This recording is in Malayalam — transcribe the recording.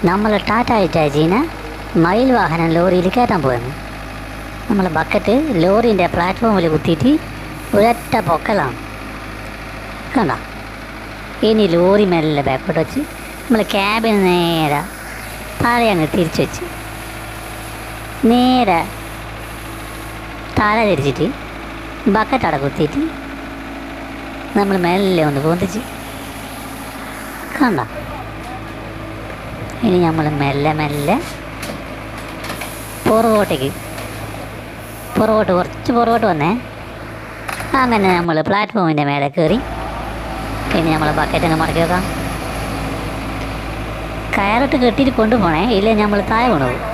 നമ്മൾ ടാറ്റ ഹിറ്റാച്ചിനെ മയിൽ വാഹനം ലോറിയിൽ കയറ്റാൻ പോയിരുന്നു. നമ്മൾ ബക്കറ്റ് ലോറിൻ്റെ പ്ലാറ്റ്ഫോമിൽ കുത്തിയിട്ട് ഒരൊറ്റ പൊക്കലാണ് കണ്ട. ഇനി ലോറി മെല്ലെ ബാക്കോട്ട് വെച്ച് നമ്മൾ ക്യാബിന് നേരെ താഴെ അങ്ങ് തിരിച്ചു വെച്ച് നേരെ തല തിരിച്ചിട്ട് ബക്കറ്റ് അവിടെ കുത്തിയിട്ട് നമ്മൾ മെല്ലെ ഒന്ന് പൊന്തിച്ച് കണ്ട. ഇനി നമ്മൾ മെല്ലെ മെല്ലെ കുറച്ച് പുറകോട്ട് വന്നേ. അങ്ങനെ നമ്മൾ പ്ലാറ്റ്ഫോമിൻ്റെ മേലെ കയറി. പിന്നെ നമ്മൾ ബക്കറ്റങ്ങ് മടക്കി വെക്കാം. കയറിട്ട് കെട്ടിയിട്ട് കൊണ്ടുപോകണേ, ഇല്ലെങ്കിൽ നമ്മൾ താഴെ കൊണ്ടുപോകും.